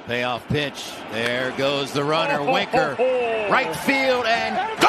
Payoff pitch. There goes the runner. Winker. Right field and